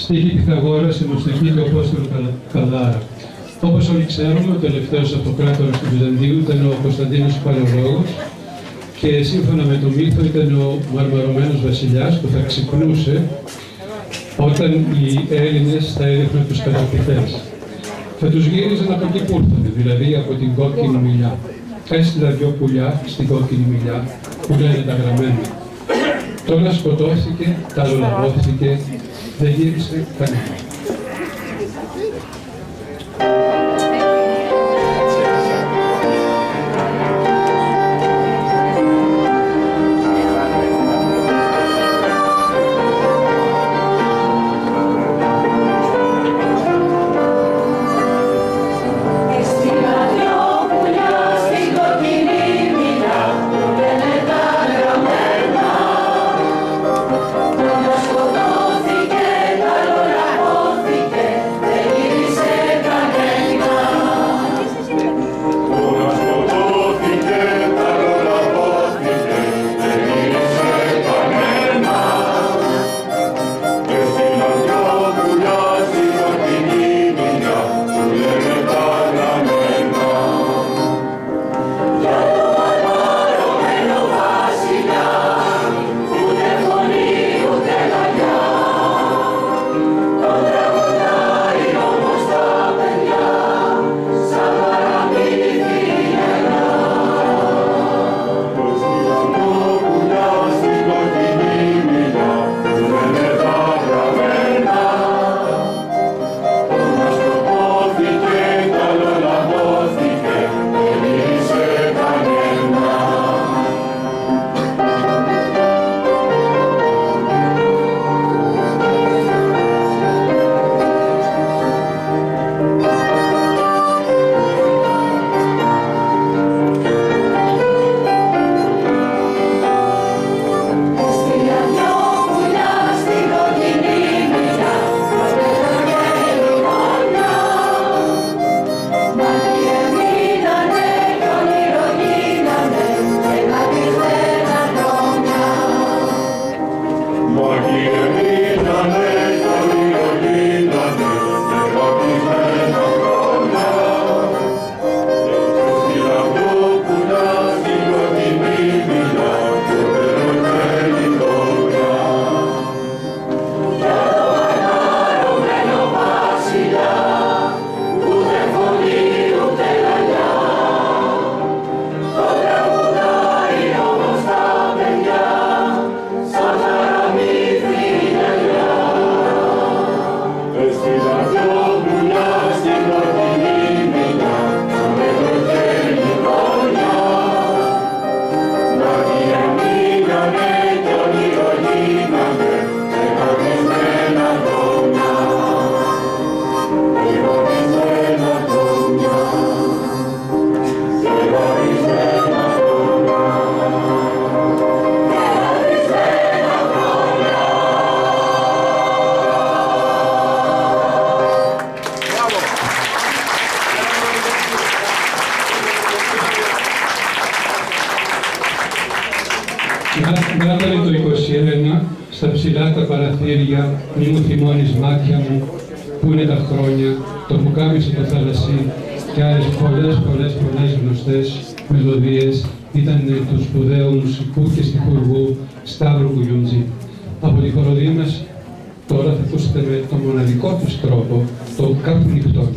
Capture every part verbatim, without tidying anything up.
Στίχη Πυθαγόρας, Δημοστοιχή του Απόστολου Καλδάρα. Όπως όλοι ξέρουμε, ο τελευταίος αυτοκράτορας του Βυζαντίου ήταν ο Κωνσταντίνος ο Παλαιολόγος και σύμφωνα με το μύθο ήταν ο μαρμαρωμένος βασιλιάς που θα ξυπνούσε όταν οι Έλληνες θα έδειχναν τους κατακτητές. Θα τους γύριζαν από εκεί που ήρθαν, δηλαδή από την κόκκινη μιλιά. Έστειλα δυο πουλιά στην κόκκινη μιλιά που λένε τα γραμμένα. Τώρα σκοτώθηκε, τα λολαβώθηκε, δεν γύρισε κανένα. Βράδερε το είκοσι ένα, στα ψηλά τα παραθύρια, μη μου θυμώνεις μάτια μου, πού είναι τα χρόνια, το πουκάμισο το θαλασσί και άλλες πολλές πολλές πολλές γνωστές μελωδίες ήταν του σπουδαίου μουσικού και στιχουργού Σταύρου Κουγιουντζή. Από τη χοροδία μας τώρα θα ακούσετε με το μοναδικό τους τρόπο, το κάπου νυχτώνει.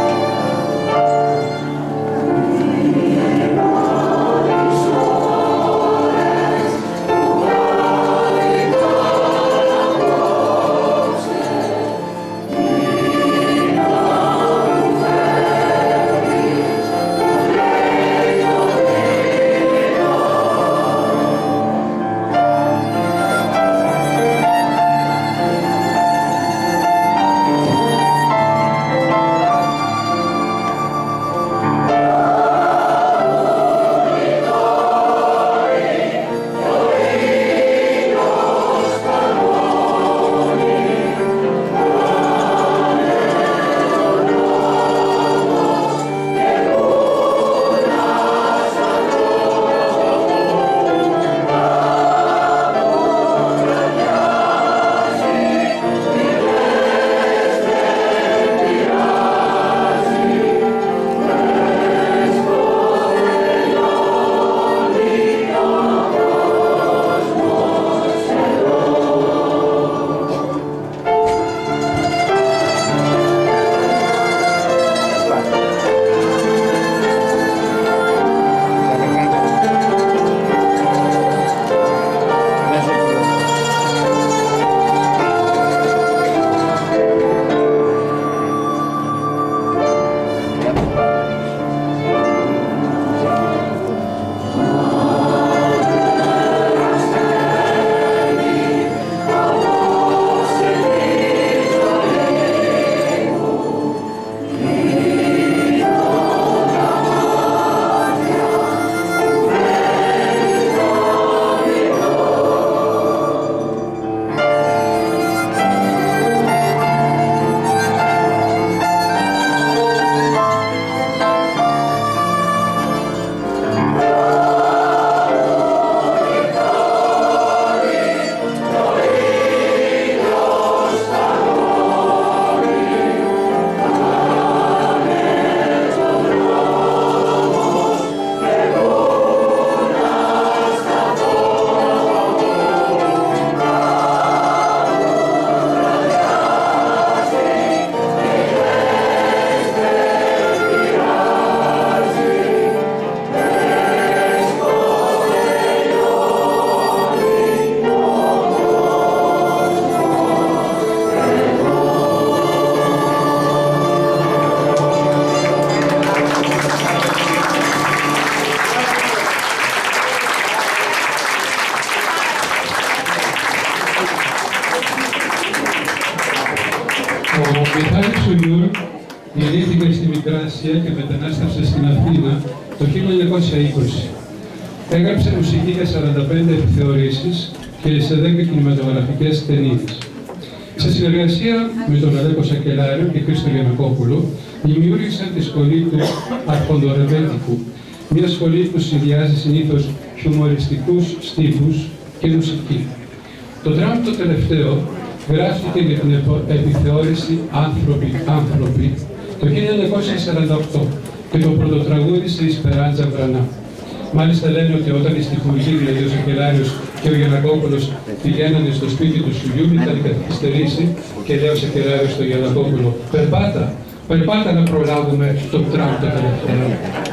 Oh Μιχάλης Σουλιούρ γεννήθηκε στη Μικρά Ασία και μετανάστευσε στην Αθήνα το χίλια εννιακόσια είκοσι. Έγραψε μουσική για σαράντα πέντε επιθεωρήσεις και σε δέκα κινηματογραφικές ταινίες. Σε συνεργασία με τον Αλέκο Σακελάριο και Χρήστο Γιαννακόπουλο, δημιούργησαν τη σχολή του Αρχοντορεβέτικου, μια σχολή που συνδυάζει συνήθως χιουμοριστικούς στίχους και μουσική. Το δράμα το τελευταίο γράφτηκε για την επιθεώρηση «Άνθρωποι, άνθρωποι» το χίλια εννιακόσια σαράντα οκτώ και το πρωτοτραγούδισε η Σπεράντζα Βρανά. Μάλιστα λένε ότι όταν οι στιχουργοί, δηλαδή ο Σακελάριος και ο Γιαννακόπουλος, πηγαίνανε στο σπίτι του Σουλιούρ, ήταν καθυστερήσει και λέει ο Σακελάριος στο Γιαννακόπουλο: «Περπάτα, περπάτα να προλάβουμε το τραμ το τελευταίο».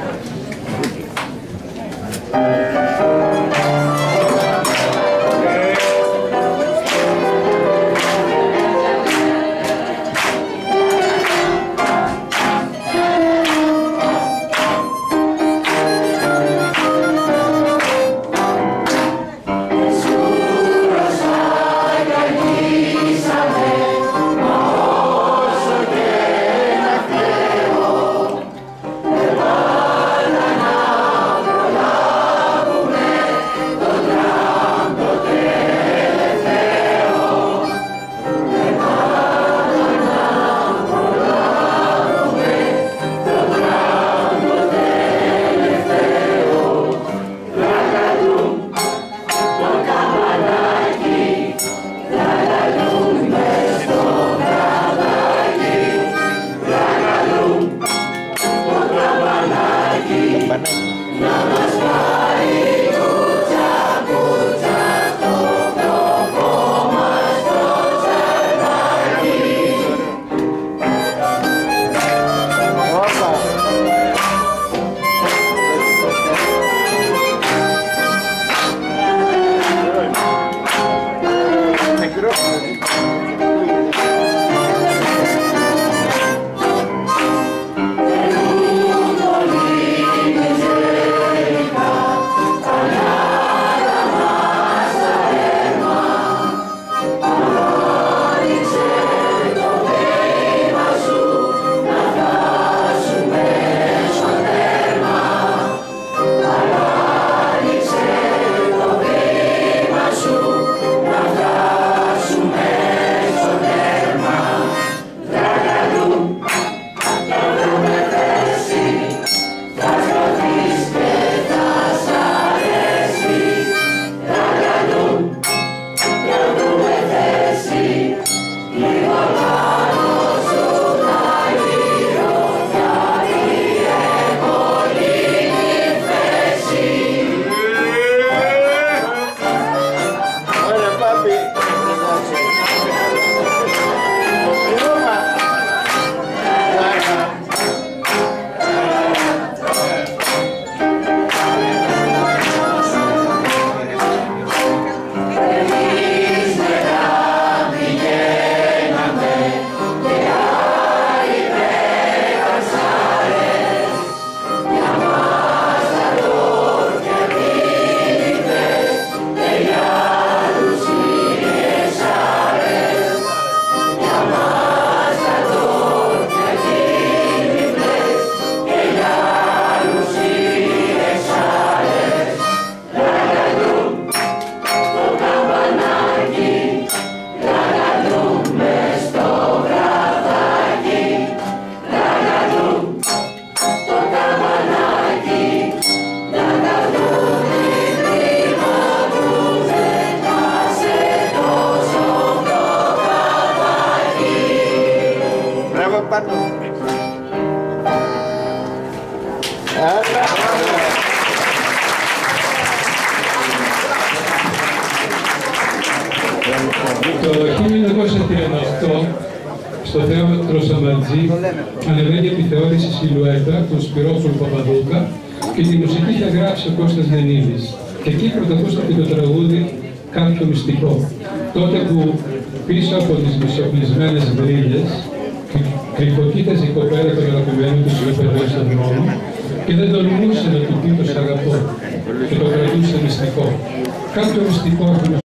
Το χίλια εννιακόσια τριάντα οκτώ στο θέατρο Σαμπατζή ανεβαίνει η επιθεώρηση Σιλουέτα του Σπυρόφωνου Παπαδούκα και τη μουσική είχε γράψει ο Κώστας Νενίδης. Και εκεί πρωτακούστηκε το τραγούδι «Κάποιο μυστικό». Τότε που πίσω από τις μισοπλισμένες γκρίλες κρυφοκοίταζε η κοπέλα τον αγαπημένο του ζωοπαιδό στον δρόμο και δεν τολμούσε να του πει το «σ' αγαπώ» και το κρατούσε μυστικό. Κάποιο μυστικό